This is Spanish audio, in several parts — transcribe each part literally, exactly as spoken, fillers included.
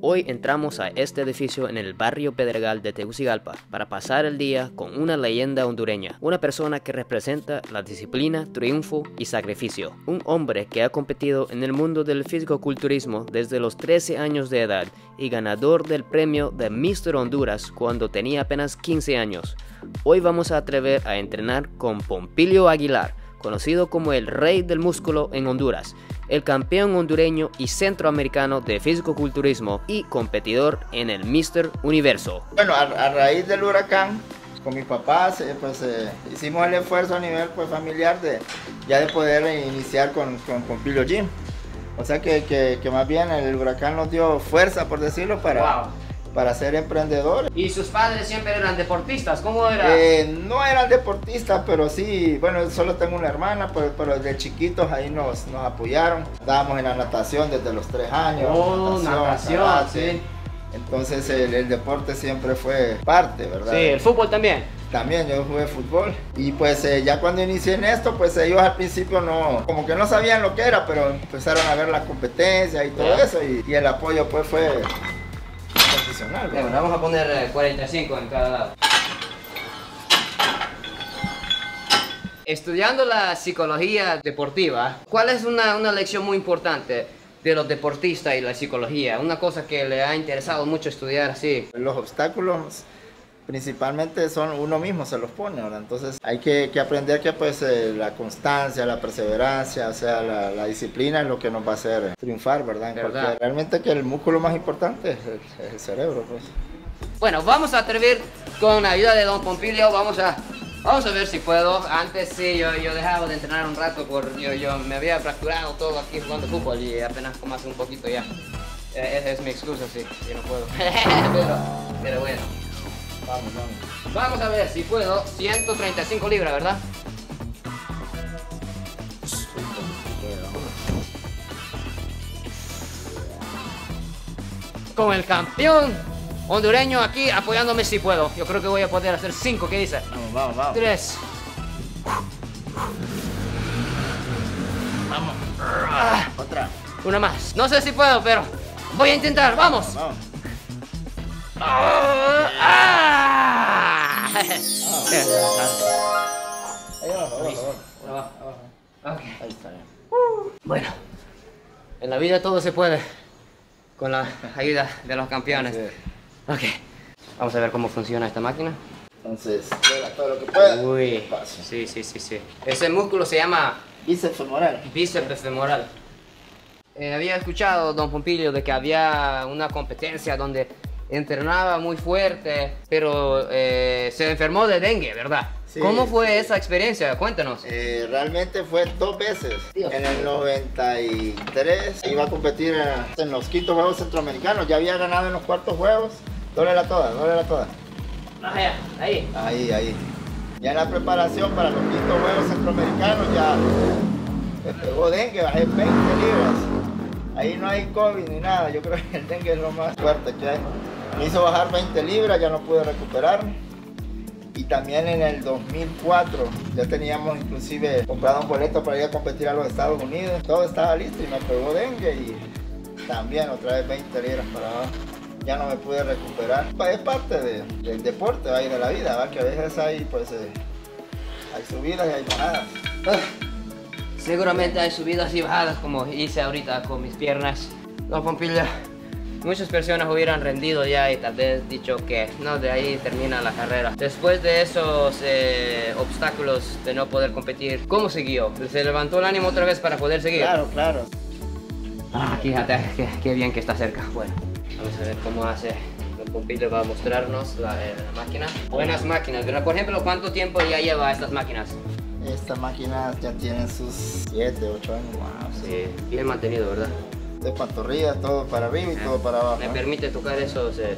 Hoy entramos a este edificio en el barrio Pedregal de Tegucigalpa para pasar el día con una leyenda hondureña, una persona que representa la disciplina, triunfo y sacrificio, un hombre que ha competido en el mundo del fisicoculturismo desde los trece años de edad y ganador del premio de míster Honduras cuando tenía apenas quince años. Hoy vamos a atrever a entrenar con Pompilio Aguilar, conocido como el rey del músculo en Honduras, el campeón hondureño y centroamericano de fisicoculturismo y competidor en el míster Universo. Bueno, a, a raíz del huracán, con mis papás, eh, pues eh, hicimos el esfuerzo a nivel pues, familiar de ya de poder iniciar con, con Pompilio Gym. O sea que, que, que más bien el huracán nos dio fuerza, por decirlo, para... Wow. para ser emprendedores. ¿Y sus padres siempre eran deportistas? ¿Cómo era? Eh, no eran deportistas, pero sí, bueno, solo tengo una hermana, pero, pero desde chiquitos ahí nos, nos apoyaron. Estábamos en la natación desde los tres años. Oh, natación, natación karate. Sí. Entonces el, el deporte siempre fue parte, ¿verdad? Sí, el fútbol también. También yo jugué fútbol y pues eh, ya cuando inicié en esto, pues ellos al principio no, como que no sabían lo que era, pero empezaron a ver la competencia y todo yeah. eso y, y el apoyo pues fue... Bueno, vamos a poner eh, cuarenta y cinco en cada lado. Estudiando la psicología deportiva, ¿cuál es una, una lección muy importante de los deportistas y la psicología? Una cosa que le ha interesado mucho estudiar así. Los obstáculos principalmente son uno mismo se los pone, ¿verdad? Entonces hay que, que aprender que pues eh, la constancia, la perseverancia, o sea, la, la disciplina es lo que nos va a hacer triunfar, ¿verdad? ¿Verdad? Porque realmente que el músculo más importante es el, es el cerebro, pues. Bueno, vamos a atrever con la ayuda de don Pompilio, vamos a, vamos a ver si puedo. Antes sí, yo, yo dejaba de entrenar un rato, por, yo, yo me había fracturado todo aquí jugando fútbol y apenas como hace un poquito ya. Eh, esa es mi excusa, sí, yo no puedo. pero, pero bueno. Vamos, vamos. Vamos a ver si puedo. ciento treinta y cinco libras, ¿verdad? Con el campeón hondureño aquí apoyándome si puedo. Yo creo que voy a poder hacer cinco. ¿Qué dice? Vamos, vamos, vamos. tres. Vamos. Otra. Una más. No sé si puedo, pero voy a intentar. ¡Vamos! Vamos. ¡Ah! ¡Ah! Ahí abajo, abajo, abajo. abajo. Okay. Ahí está bien. Bueno, en la vida todo se puede con la ayuda de los campeones. Ok, vamos a ver cómo funciona esta máquina. Entonces, todo lo que pueda. Uy, sí, sí, sí, sí. Ese músculo se llama bíceps femoral. Bíceps femoral. Eh, había escuchado, don Pompilio, de que había una competencia donde entrenaba muy fuerte, pero eh, se enfermó de dengue, ¿verdad? Sí, ¿Cómo fue sí. esa experiencia? Cuéntanos. Eh, realmente fue dos veces. Dios. En el noventa y tres iba a competir en los quintos Juegos Centroamericanos. Ya había ganado en los cuartos juegos. Dólela toda, dólela toda. Allá, ahí. Ahí, ahí. Ya en la preparación para los quintos Juegos Centroamericanos ya me pegó dengue, bajé veinte libras. Ahí no hay COVID ni nada. Yo creo que el dengue es lo más fuerte que hay. Me hizo bajar veinte libras, ya no pude recuperarme. Y también en el dos mil cuatro ya teníamos inclusive comprado un boleto para ir a competir a los Estados Unidos. Todo estaba listo y me pegó dengue y también otra vez veinte libras para abajo. Ya no me pude recuperar. Es parte de, del deporte y de la vida, ¿va? Que a veces hay, pues, eh, hay subidas y hay bajadas. Seguramente hay subidas y bajadas como hice ahorita con mis piernas. Don Pompilio, muchas personas hubieran rendido ya y tal vez dicho que no, de ahí termina la carrera. Después de esos eh, obstáculos de no poder competir, ¿cómo siguió? ¿Se levantó el ánimo otra vez para poder seguir? Claro, claro. Ah, fíjate, qué, qué bien que está cerca. Bueno, vamos a ver cómo hace. Don Pompilio va a mostrarnos la, eh, la máquina. Buenas máquinas, ¿verdad? Por ejemplo, ¿cuánto tiempo ya lleva estas máquinas? Estas máquinas ya tienen sus siete, ocho años. Wow, sí, bien mantenido, ¿verdad? De pantorrilla, todo para arriba y todo para abajo. Me permite tocar esos... Eh...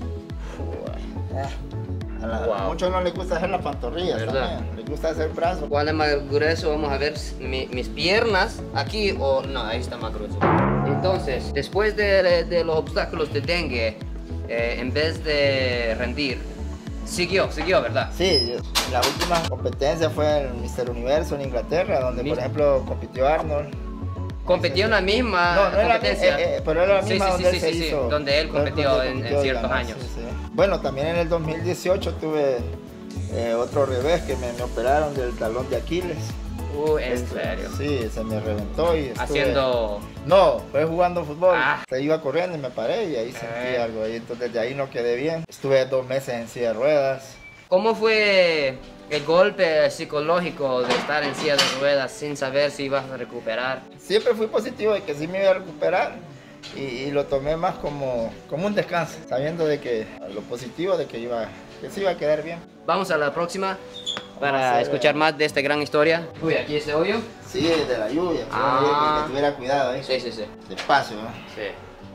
A, la, wow. a muchos no les gusta hacer la pantorrilla, ¿verdad? También. Les gusta hacer brazos. ¿Cuál es más grueso? Vamos a ver mi, mis piernas aquí o... No, ahí está más grueso. Entonces, después de, de los obstáculos de dengue, eh, en vez de rendir, siguió, siguió, ¿verdad? Sí, la última competencia fue el míster Universo en Inglaterra, donde, por ejemplo, compitió Arnold. ¿Competió en la misma no, no competencia? Era, eh, eh, pero era la misma sí, sí, donde sí, él se sí, hizo. Sí, donde él competió, donde en, competió, en ciertos digamos, años. Sí, sí. Bueno, también en el dos mil dieciocho tuve eh, otro revés que me, me operaron del talón de Aquiles. Uh, ¿en Esto, serio? Sí, se me reventó y estuve... Haciendo... No, fue jugando fútbol. Ah. Se iba corriendo y me paré y ahí Eh. sentí algo ahí. Entonces de ahí no quedé bien. Estuve dos meses en silla de ruedas. ¿Cómo fue el golpe psicológico de estar en silla de ruedas sin saber si ibas a recuperar? Siempre fui positivo de que sí me iba a recuperar y, y lo tomé más como, como un descanso, sabiendo de que lo positivo de que iba, que sí iba a quedar bien. Vamos a la próxima para hacer, escuchar eh, más de esta gran historia. Uy, aquí ese hoyo. Sí, de la lluvia, Ah. que tuviera cuidado ahí. Sí, sí, sí. Despacio, ¿no? Sí.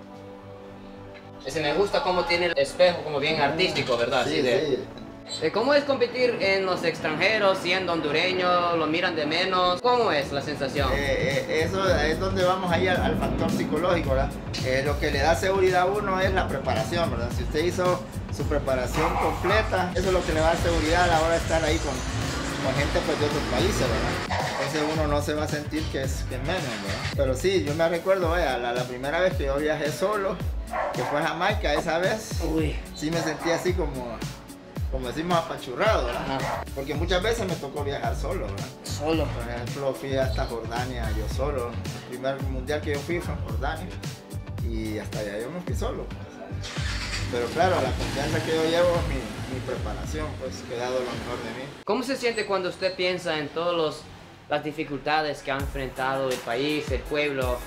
Ese me gusta cómo tiene el espejo, como bien artístico, ¿verdad? Sí, Así de- sí. Eh, ¿Cómo es competir en los extranjeros siendo hondureño? ¿Lo miran de menos? ¿Cómo es la sensación? Eh, eh, eso es donde vamos ahí al, al factor psicológico, ¿verdad? Eh, lo que le da seguridad a uno es la preparación, ¿verdad? Si usted hizo su preparación completa, eso es lo que le da seguridad a la hora de estar ahí con, con gente pues, de otros países, ¿verdad? Entonces uno no se va a sentir que es, que es menos, ¿verdad? Pero sí, yo me recuerdo, vaya, la, la primera vez que yo viajé solo, que fue a Jamaica, esa vez, Uy. sí me sentí así como... como decimos, apachurrado, ¿verdad? Ajá. Porque muchas veces me tocó viajar solo, ¿verdad? Solo. Por ejemplo, fui hasta Jordania yo solo. El primer mundial que yo fui fue en Jordania y hasta allá yo me fui solo. Pues. Pero claro, la confianza que yo llevo es mi, mi preparación, pues que he dado lo mejor de mí. ¿Cómo se siente cuando usted piensa en todas las dificultades que ha enfrentado el país, el pueblo,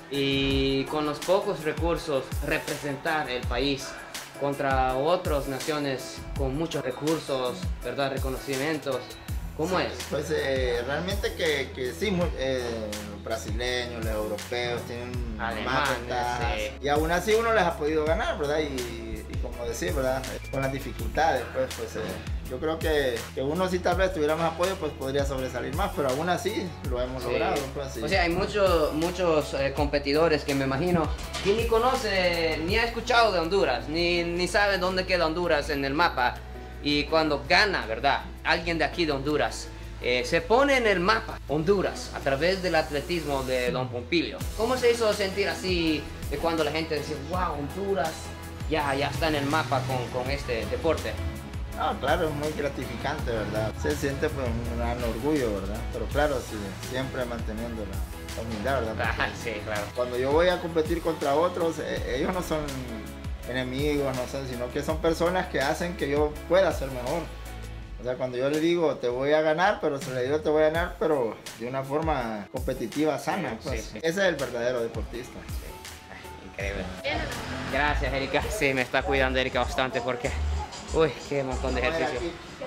y con los pocos recursos representar el país contra otras naciones con muchos recursos, ¿verdad? Reconocimientos? ¿Cómo es? Pues eh, realmente que, que sí, muy, eh, los brasileños, los europeos tienen Alemanes, más ventajas. sí. Y aún así uno les ha podido ganar, ¿verdad? Y, y como decir, ¿verdad? Con las dificultades, pues, pues eh, yo creo que, que uno si tal vez tuviera más apoyo, pues podría sobresalir más, pero aún así lo hemos Sí. logrado. Pues, sí. O sea, hay muchos muchos eh, competidores que me imagino que ni conoce, ni ha escuchado de Honduras, ni, ni sabe dónde queda Honduras en el mapa. Y cuando gana, ¿verdad? Alguien de aquí de Honduras, eh, se pone en el mapa Honduras a través del atletismo de Don Pompilio. ¿Cómo se hizo sentir así de cuando la gente dice, wow, Honduras ya, ya está en el mapa con, con este deporte? No, claro, es muy gratificante, ¿verdad? Se siente pues un gran orgullo, ¿verdad? Pero claro, sí, siempre manteniendo la, la humildad, ¿verdad? Ah, sí, claro. Cuando yo voy a competir contra otros, eh, ellos no son enemigos, no sé, sino que son personas que hacen que yo pueda ser mejor. O sea, cuando yo le digo te voy a ganar, pero se le digo te voy a ganar, pero de una forma competitiva, sana, pues. Sí, sí. Ese es el verdadero deportista. Increíble. Gracias, Erika. Sí, me está cuidando Erika bastante porque... Uy, qué montón de ejercicio.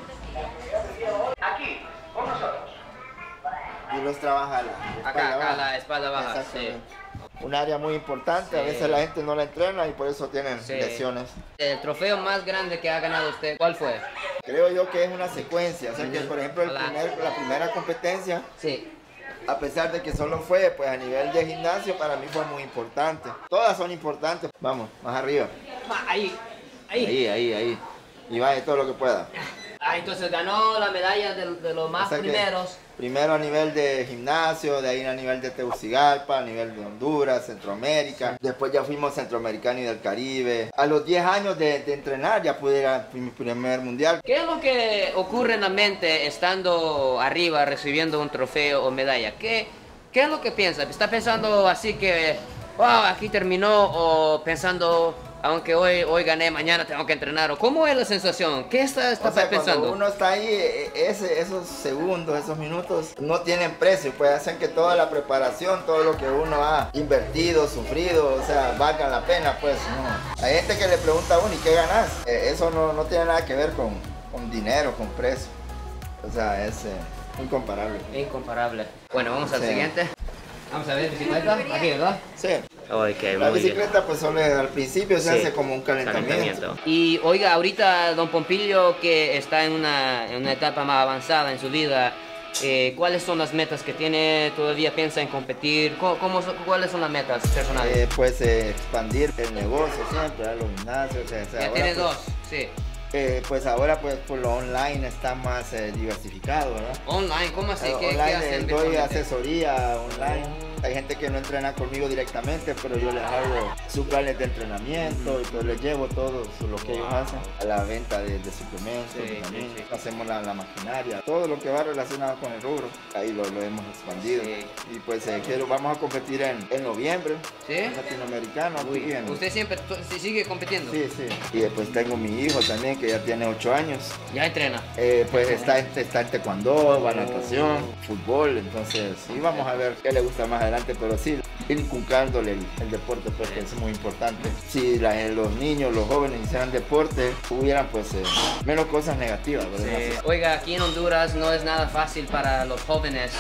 Aquí, con nosotros. Y los trabaja la Acá, espalda acá baja. la espalda baja, sí. Exactamente. Un área muy importante, a Sí. veces la gente no la entrena y por eso tienen Sí. lesiones. El trofeo más grande que ha ganado usted, ¿cuál fue? Creo yo que es una secuencia, o sea que por ejemplo el Hola. primer- la primera competencia, Sí. a pesar de que solo fue pues a nivel de gimnasio, para mí fue muy importante. Todas son importantes. Vamos, más arriba. Ah, Ahí, ahí. Ahí, ahí, ahí. Y vaya todo lo que pueda. Ah, entonces ganó la medalla de, de los más O sea que primeros. Primero a nivel de gimnasio, de ahí a nivel de Tegucigalpa, a nivel de Honduras, Centroamérica. Después ya fuimos centroamericano y del Caribe. A los diez años de, de entrenar ya pude ir a mi primer mundial. ¿Qué es lo que ocurre en la mente estando arriba recibiendo un trofeo o medalla? ¿Qué, qué es lo que piensa? ¿Está pensando así que, wow, aquí terminó? ¿O pensando, aunque hoy, hoy gané, mañana tengo que entrenar? ¿O cómo es la sensación? ¿Qué está, está O sea, pensando? cuando uno está ahí, e- ese, esos segundos, esos minutos, no tienen precio, pues hacen que toda la preparación, todo lo que uno ha invertido, sufrido, o sea, valga la pena, pues. No. Hay gente que le pregunta a uno, ¿y qué ganas? Eh, eso no, no tiene nada que ver con, con dinero, con precio. O sea, es eh, incomparable. Incomparable. Bueno, vamos al Sí. siguiente. Vamos a ver, bicicleta. Aquí, ¿verdad? Sí. Ok, La bicicleta, pues solo al principio se Sí, hace como un calentamiento. Y oiga, ahorita Don Pompilio, que está en una, en una etapa más avanzada en su vida, eh, ¿cuáles son las metas que tiene? ¿Todavía piensa en competir? ¿Cómo, cómo son- ¿Cuáles son las metas personales? Eh, pues eh, expandir el negocio siempre, a los gimnasios. O sea, o sea, ya ahora, tiene pues, dos, sí. Eh, pues ahora pues por lo online está más eh, diversificado, ¿verdad? Online, ¿cómo así? Eh, ¿Qué, online qué eh, hacen doy virtualmente? asesoría online. Hay gente que no entrena conmigo directamente, pero yo les hago sus planes de entrenamiento y pues les llevo todo lo que ellos hacen a la venta de, de suplementos, Sí, vitaminas, sí, sí. hacemos la, la maquinaria, todo lo que va relacionado con el rubro, ahí lo, lo hemos expandido. Sí. Y pues eh, quiero, vamos a competir en, en noviembre, ¿Sí? en latinoamericano. Uy, aquí en- ¿usted siempre to- si sigue compitiendo? Sí, sí. Y después tengo mi hijo también, que ya tiene ocho años. ¿Ya entrena? Eh, pues está, en- está en taekwondo, va a natación, fútbol, entonces sí, vamos a ver qué le gusta más adelante, pero sí, inculcándole el, el deporte, pues que es muy importante. Si la- los niños, los jóvenes hicieran deporte, hubieran pues eh, menos cosas negativas, ¿verdad? Sí. Oiga, aquí en Honduras no es nada fácil para los jóvenes.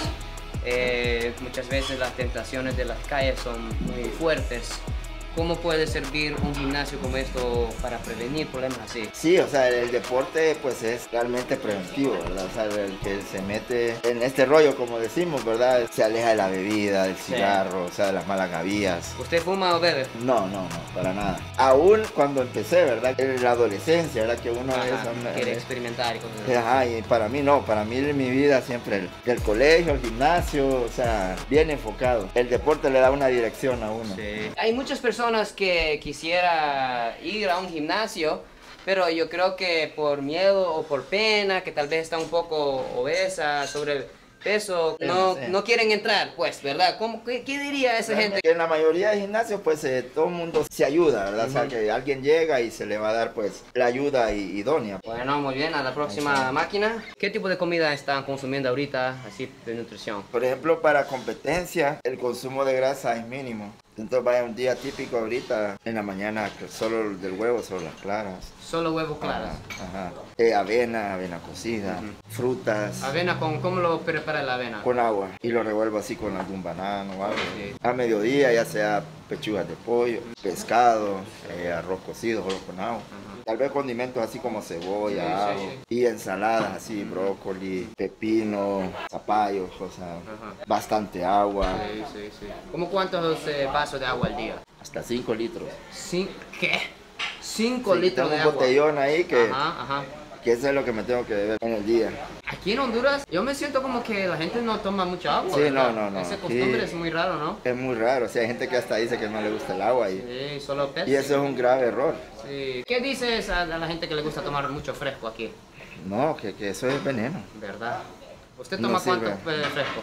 Eh, muchas veces las tentaciones de las calles son muy fuertes. ¿Cómo puede servir un gimnasio como esto para prevenir problemas así? Sí, o sea, el deporte pues es realmente preventivo, ¿verdad? O sea, el que se mete en este rollo, como decimos, ¿verdad? Se aleja de la bebida, del cigarro, o sea, de las malas gavías. ¿Usted fuma o bebe? No, no, no, para nada. Aún cuando empecé, ¿verdad? En la adolescencia, ¿verdad? Que uno Ajá, es... quiere es- experimentar y cosas así. Ajá, y para mí no, para mí en mi vida siempre el, del colegio, el gimnasio, o sea, bien enfocado. El deporte le da una dirección a uno. Sí. Hay muchas personas que quisiera ir a un gimnasio, pero yo creo que por miedo o por pena, que tal vez está un poco obesa, sobrepeso, no, Sí. no quieren entrar, pues, ¿verdad? ¿Cómo, qué, qué diría esa gente? Que en la mayoría de gimnasios pues eh, todo el mundo se ayuda, ¿verdad? O sea, Ujú. que alguien llega y se le va a dar pues la ayuda i- idónea. Bueno, muy bien, a la próxima Exacto. máquina. ¿Qué tipo de comida están consumiendo ahorita, así de nutrición? Por ejemplo, para competencia, el consumo de grasa es mínimo. Entonces vaya un día típico ahorita, en la mañana, que solo del huevo, solo las claras. Solo huevos claras. Ajá, ajá. Eh, avena, avena cocida, Ujú. frutas. Avena, con, ¿cómo lo prepara la avena? Con agua y lo revuelvo así con algún banano o algo. Sí. A mediodía ya sea pechugas de pollo, pescado, eh, arroz cocido solo con agua. Ajá. Tal vez condimentos así como cebolla, Sí, sí, ajo, sí. y ensaladas así, brócoli, pepino, zapallo, o sea, Ajá. bastante agua, Sí, sí, sí. ¿Cómo cuántos eh, vasos de agua al día? hasta cinco litros. Cin- ¿Qué? cinco Sí, litros tengo de un agua. botellón ahí que, Ajá, ajá. que eso es lo que me tengo que beber en el día. Aquí en Honduras yo me siento como que la gente no toma mucha agua. Sí, ¿verdad? no, no, no. Esa costumbre Sí. es muy raro, ¿no? Es muy raro, o sea, hay gente que hasta dice que no le gusta el agua y, Sí, solo Pepsi. y eso es un grave error. Sí. ¿Qué dices a, a la gente que le gusta tomar mucho fresco aquí? No, que, que eso es veneno. ¿Verdad? ¿Usted No toma sirve. cuánto eh, fresco?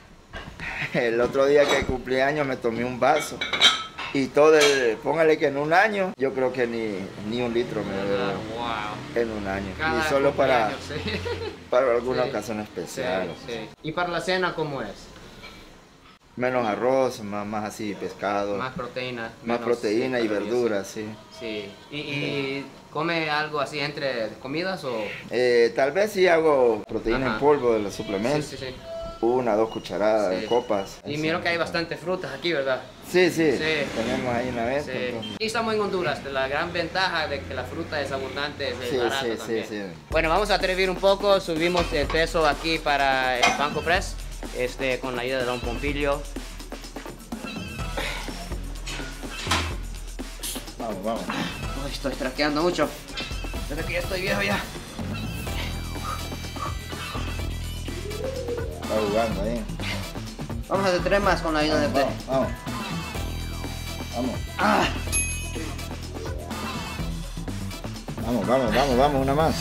El otro día que cumplí años me tomé un vaso y todo el, póngale que en un año, yo creo que ni, ni un litro me bebo Ah, wow. en un año. Cada y solo para, cumpleaños, sí. para alguna Sí. ocasión especial. Sí, sí. ¿Y para la cena cómo es? Menos arroz, más, más así pescado, Más más, proteína. menos, proteína sí, y calorías, verduras, sí. Sí. ¿Y, y come algo así entre comidas o...? Eh, tal vez sí hago proteína Ajá. en polvo de los Sí, suplementos, sí, sí. una, dos cucharadas Sí. de copas. Y así. miro que hay bastantes frutas aquí, ¿verdad? Sí, sí, Sí. tenemos ahí una vez. Sí. entonces- Y estamos en Honduras, de la gran ventaja de que la fruta es abundante, es Sí, barato sí, sí, también. sí. Bueno, vamos a atrever un poco, subimos el peso aquí para el Banco Press, este, con la ayuda de Don Pompilio. Vamos, vamos. Uy, estoy traqueando mucho, desde que ya estoy viejo ya. Está jugando ahí. Vamos a hacer tres más con la ayuda de usted. Vamos, vamos. Vamos. Ah, Vamos, vamos, vamos, vamos, una más.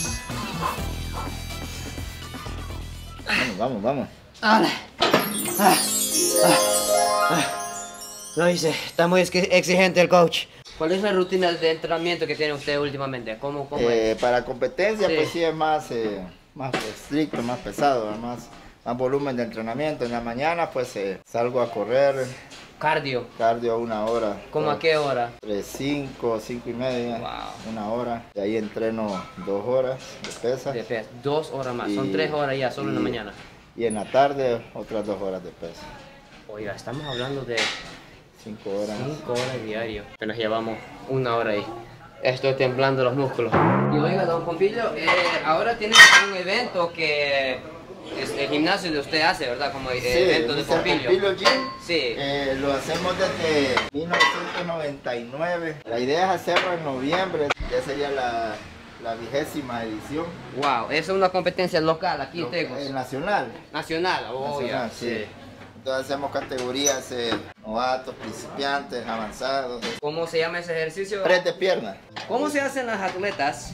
Vamos, vamos, vamos. dale. Ah, ah, ah. Lo hice, está muy ex- exigente el coach. ¿Cuál es la rutina de entrenamiento que tiene usted últimamente? ¿Cómo, cómo es? Eh, para competencia, Sí. pues sí es más, eh, más estricto, más pesado, más, más volumen de entrenamiento. En la mañana, pues eh, salgo a correr, Cardio. cardio una hora. ¿Cómo a qué hora? Entre cinco, cinco y media, Wow. una hora. De ahí entreno dos horas de pesas. De pes- Dos horas más, son Y- tres horas ya, solo en la y- mañana. Y en la tarde, otras dos horas de pesa. Oiga, estamos hablando de Cinco horas. cinco horas diario. Apenas llevamos una hora ahí. Estoy temblando los músculos. Y oiga, don Pompilio, eh, ahora tiene un evento que es el gimnasio de usted hace, ¿verdad? Como el Sí, evento de mister Pompilio. Pompilio Gym. Sí. Eh, lo hacemos desde mil novecientos noventa y nueve. La idea es hacerlo en noviembre. Ya sería la, la vigésima edición. Wow, es una competencia local aquí en Lo- Tecos. eh, nacional. Nacional, oh, Nacional, ya. sí. Entonces hacemos categorías eh, novatos, principiantes, avanzados. ¿Cómo se llama ese ejercicio? Press de pierna. ¿Cómo se hacen las atletas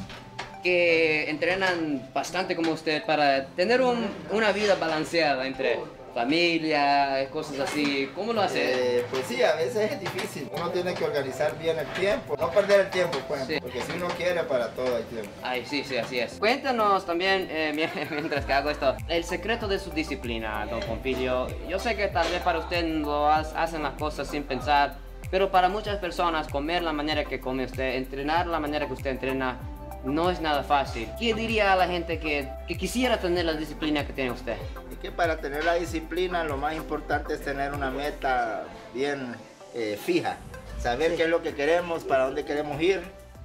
que entrenan bastante como usted para tener un, una vida balanceada entre familia, cosas así? ¿Cómo lo hace? Eh, pues sí, a veces es difícil. Uno tiene que organizar bien el tiempo, no perder el tiempo, pues, Sí. porque si uno quiere, para todo hay tiempo. Ay, sí, sí, así es. Cuéntanos también, eh, mientras que hago esto, el secreto de su disciplina, don Pompilio. Yo sé que tal vez para usted lo ha- hacen las cosas sin pensar, pero para muchas personas comer la manera que come usted, entrenar la manera que usted entrena, no es nada fácil. ¿Qué diría a la gente que, que quisiera tener la disciplina que tiene usted? Y que para tener la disciplina lo más importante es tener una meta bien eh, fija. Saber qué es lo que queremos, para dónde queremos ir,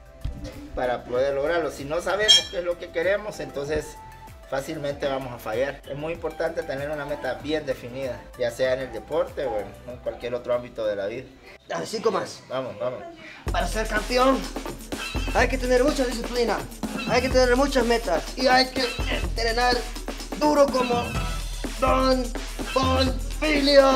para poder lograrlo. Si no sabemos qué es lo que queremos, entonces fácilmente vamos a fallar. Es muy importante tener una meta bien definida, ya sea en el deporte o en, en cualquier otro ámbito de la vida. Dale, cinco más. Vamos, vamos. Para ser campeón hay que tener mucha disciplina, hay que tener muchas metas y hay que entrenar duro como Don Pompilio.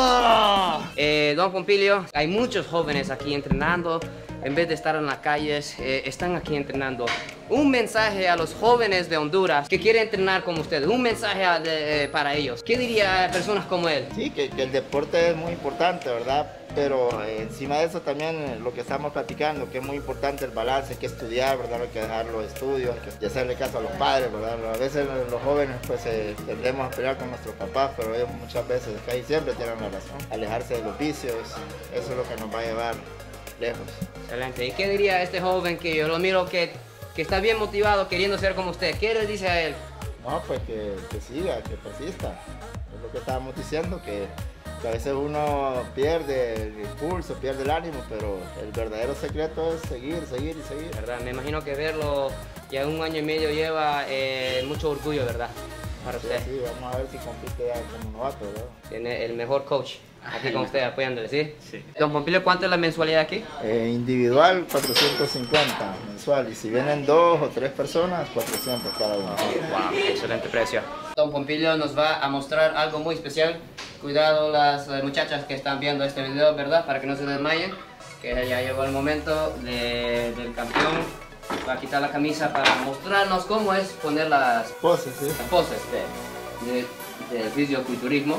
Eh, don Pompilio, hay muchos jóvenes aquí entrenando. En vez de estar en las calles, eh, están aquí entrenando. Un mensaje a los jóvenes de Honduras que quieren entrenar como ustedes. Un mensaje a- de- eh, para ellos. ¿Qué diría a personas como él? Sí, que, que el deporte es muy importante, ¿verdad? Pero eh, encima de eso también eh, lo que estamos platicando, que es muy importante el balance, hay que estudiar, ¿verdad? Hay que dejar los estudios, hay que hacerle caso a los padres, ¿verdad? A veces los jóvenes pues eh, tendemos a pelear con nuestros papás, pero ellos muchas veces, casi siempre tienen la razón. Alejarse de los vicios, eso es lo que nos va a llevar lejos. Excelente. ¿Y qué diría a este joven que yo lo miro que, que está bien motivado queriendo ser como usted? ¿Qué le dice a él? No, pues que, que siga, que persista. Es lo que estábamos diciendo, que, que a veces uno pierde el impulso, pierde el ánimo, pero el verdadero secreto es seguir, seguir y seguir. ¿Verdad? Me imagino que verlo ya un año y medio lleva eh, mucho orgullo, ¿verdad? Para Sí, usted. sí, vamos a ver si compite ya como novato, ¿verdad? Tiene el mejor coach aquí con usted apoyándole, ¿sí? Sí. Don Pompilio, ¿cuánto es la mensualidad aquí? Eh, individual cuatrocientos cincuenta mensual y si vienen dos o tres personas, cuatrocientos cada uno. Wow, excelente precio. Don Pompilio nos va a mostrar algo muy especial. Cuidado las eh, muchachas que están viendo este video, ¿verdad? Para que no se desmayen. Que ya llegó el momento de- del campeón. Va a quitar la camisa para mostrarnos cómo es poner las, Poses, sí. las poses de, de, del fisioculturismo.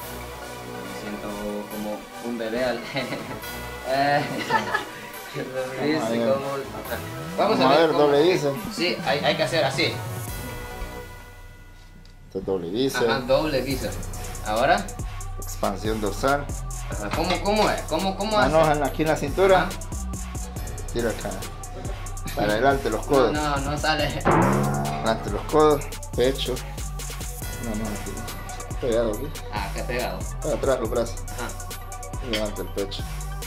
Me siento como un bebé al... Eh, dice Vamos a ver. cómo- Vamos a ver, cómo- doble bíceps. Sí, hay, hay que hacer así. Esto es doble bíceps, Ajá, doble bíceps. Ahora, expansión dorsal. ajá, ¿cómo, cómo es? ¿Cómo, cómo hace? Manos en la- aquí en la cintura. Ajá. Tira acá. Para adelante los No, codos. no, no sale. Adelante los codos. Pecho. No, no, aquí. Pegado aquí. Ah, que pegado. Para atrás los brazos. Ajá. Y levanta el pecho.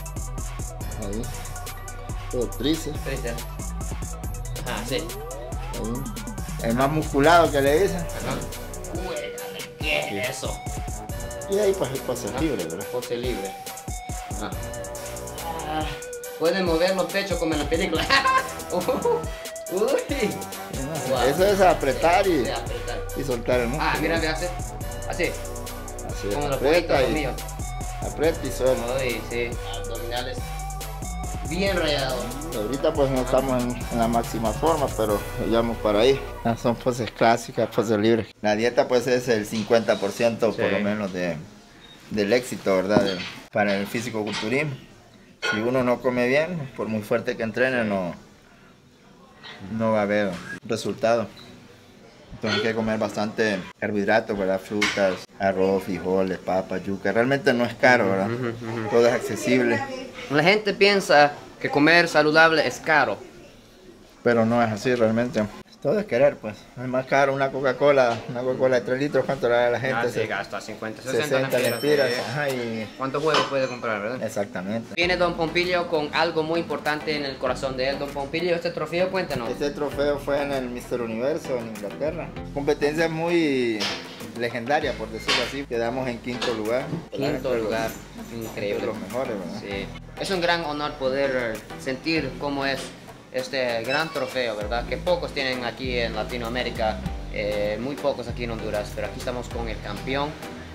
Ahí. Todo tríceps. Triste. Ajá, sí. Ahí. El más musculado que le dicen. Ajá. Uy, dale, ¿qué es eso? Y ahí pues el pase libre, ¿verdad? Pose libre. Ajá. Ah, pueden mover los pechos como en la película. Uh, Uy. Wow. Eso es apretar y, Sí, apretar. y soltar el músculo. Ah, mira, me hace. Así. Así es, Como los aprieta poquitos y, míos. aprieta y suelta. Uy, sí. Abdominales. Bien rayados. Ahorita pues no estamos en, en la máxima forma, pero ya vamos para ahí. Ah, son poses clásicas, poses libres. La dieta pues es el cincuenta por ciento Sí. por lo menos de, del éxito, ¿verdad? De- para el físico-culturismo. Si uno no come bien, por muy fuerte que entrene, no, no va a haber resultado. Entonces hay que comer bastante carbohidratos, ¿verdad? Frutas, arroz, frijoles, papas, yuca. Realmente no es caro, ¿verdad? Todo es accesible, La gente piensa que comer saludable es caro. pero no es así realmente. Todo es querer, pues. Es más caro una Coca-Cola, una Coca-Cola de tres litros, ¿cuánto le da a la gente? Ah, sí, Se- gasta cincuenta, sesenta sesenta lempiras, lempiras, sí. ajá, y... ¿Cuántos huevos puede comprar, verdad? Exactamente. Viene Don Pompilio con algo muy importante en el corazón de él. Don Pompilio, este trofeo, cuéntanos. Este trofeo fue en el mister Universo en Inglaterra. Competencia muy legendaria, por decirlo así. Quedamos en quinto lugar. Quinto Entre los- lugar, entre increíble. los mejores, ¿verdad? Sí. Es un gran honor poder sentir cómo es este gran trofeo, ¿verdad? Que pocos tienen aquí en Latinoamérica, eh, muy pocos aquí en Honduras, pero aquí estamos con el campeón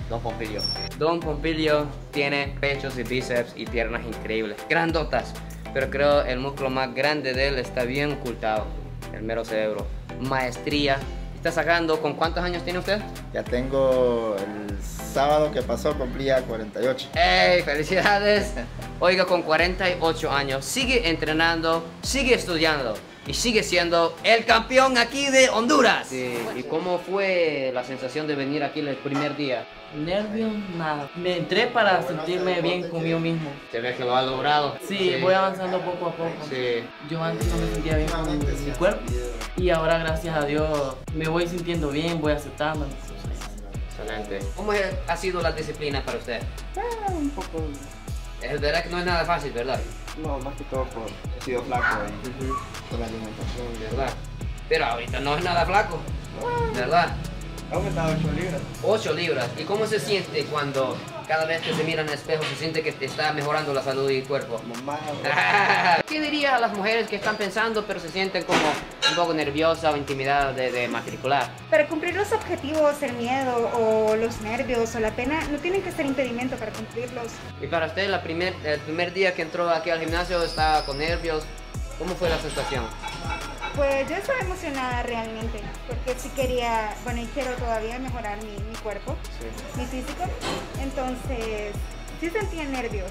Don Pompilio. Don Pompilio tiene pechos y bíceps y piernas increíbles, grandotas, pero creo el músculo más grande de él está bien ocultado, el mero cerebro. Maestría. ¿Está sacando? ¿Con cuántos años tiene usted? Ya tengo el sábado que pasó, cumplía cuarenta y ocho. ¡Ey! ¡Felicidades! Oiga, con cuarenta y ocho años, sigue entrenando, sigue estudiando y sigue siendo el campeón aquí de Honduras. Sí. ¿Y cómo fue la sensación de venir aquí el primer día? Nervios, nada. Me entré para sentirme bien conmigo mismo. Se ve que lo ha logrado. Sí, sí, voy avanzando poco a poco. Sí. Yo antes no me sentía bien con mi cuerpo y ahora, gracias a Dios, me voy sintiendo bien, voy aceptando. Excelente. ¿Cómo ha sido la disciplina para usted? Ah, un poco. Es verdad que no es nada fácil, ¿verdad? No, más que todo por he sido flaco y uh-huh. por la alimentación. ¿Verdad? Pero ahorita no es nada flaco, ¿verdad? He aumentado ocho libras. ocho libras. ¿Y cómo se siente cuando cada vez que se mira en el espejo se siente que te está mejorando la salud y el cuerpo? Mamá. ¿Qué diría a las mujeres que están pensando pero se sienten como un poco nerviosas o intimidadas de, de matricular? Para cumplir los objetivos, el miedo o los nervios o la pena no tienen que ser impedimento para cumplirlos. Y para usted, la primer, el primer día que entró aquí al gimnasio estaba con nervios. ¿Cómo fue la sensación? Pues yo estaba emocionada realmente, porque sí quería, bueno, y quiero todavía mejorar mi, mi cuerpo, sí. mi físico, entonces sí sentía nervios.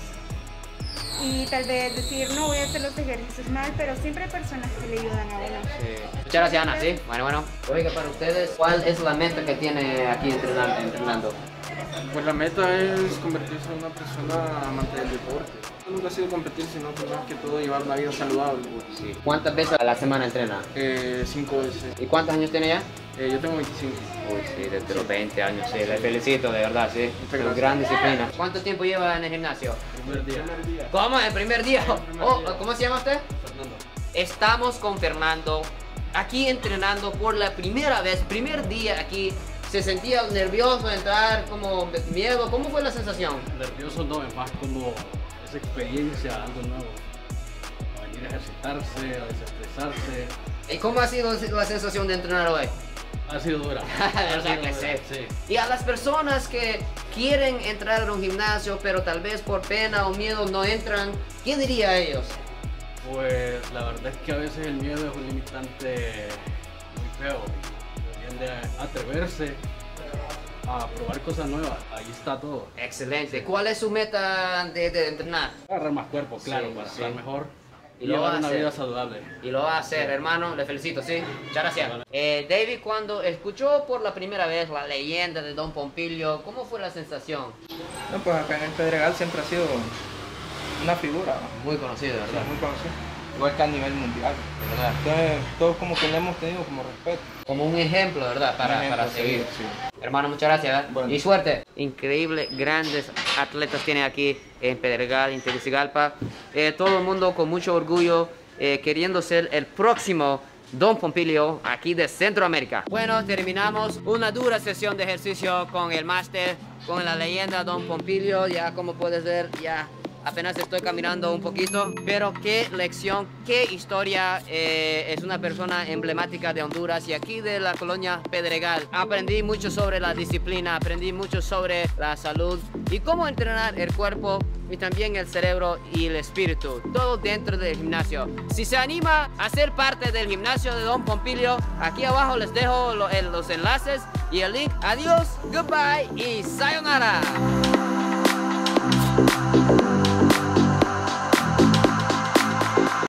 Y tal vez decir, no voy a hacer los ejercicios mal, pero siempre hay personas que le ayudan a uno. Sí. Muchas gracias, Ana, ¿sí? Bueno, bueno. Oiga, para ustedes, ¿cuál es la meta que tiene aquí entrenando? entrenando? Pues la meta es convertirse en una persona amante del deporte. Nunca ha sido competir, sino que más que todo llevar una vida saludable. Sí. ¿Cuántas veces a la semana entrena? Eh, cinco veces. ¿Y cuántos años tiene ya? Eh, yo tengo veinticinco. Uy, sí, desde sí. los veinte años, sí, le felicito, de verdad, sí. Con gran disciplina. ¿Cuánto tiempo lleva en el gimnasio? El primer día. ¿Cómo? ¿El primer día? El primer oh, día. ¿Cómo se llama usted? Fernando. Estamos con Fernando, aquí entrenando por la primera vez, primer día aquí. ¿Se sentía nervioso de entrar, como miedo? ¿Cómo fue la sensación? Nervioso no, es más como esa experiencia, algo nuevo. A venir a ejercitarse, a desestresarse. ¿Y cómo ha sido la sensación de entrenar hoy? Ha sido dura. De verdad que sí. sí. Y a las personas que quieren entrar a un gimnasio, pero tal vez por pena o miedo no entran, ¿qué diría a ellos? Pues la verdad es que a veces el miedo es un limitante muy feo. De atreverse a probar cosas nuevas, ahí está todo. Excelente. ¿Cuál es su meta de, de entrenar? Agarrar más cuerpo, claro, sí, para sí. estar mejor y, y llevar una hacer. vida saludable. Y lo va a hacer, sí. hermano, le felicito, sí. Muchas gracias. Bueno. Eh, David, cuando escuchó por la primera vez la leyenda de Don Pompilio, ¿cómo fue la sensación? No, pues acá en el Pedregal siempre ha sido una figura. Muy conocido, ¿verdad? Sí, muy conocido. Igual que a nivel mundial, ¿verdad? Entonces, todos como que le hemos tenido como respeto. Como un ejemplo, ¿verdad? Para, ejemplo, para seguir. Sí, sí. Hermano, muchas gracias. ¿eh? Bueno. Y suerte. Increíble, grandes atletas tiene aquí en Pedregal, en Tegucigalpa. Eh, todo el mundo con mucho orgullo, eh, queriendo ser el próximo Don Pompilio aquí de Centroamérica. Bueno, terminamos una dura sesión de ejercicio con el máster, con la leyenda Don Pompilio. Ya como puedes ver, ya apenas estoy caminando un poquito, pero qué lección, qué historia. Eh, es una persona emblemática de Honduras y aquí de la colonia Pedregal. Aprendí mucho sobre la disciplina, aprendí mucho sobre la salud y cómo entrenar el cuerpo y también el cerebro y el espíritu, todo dentro del gimnasio. Si se anima a ser parte del gimnasio de Don Pompilio, aquí abajo les dejo lo, el, los enlaces y el link. Adiós, goodbye y sayonara.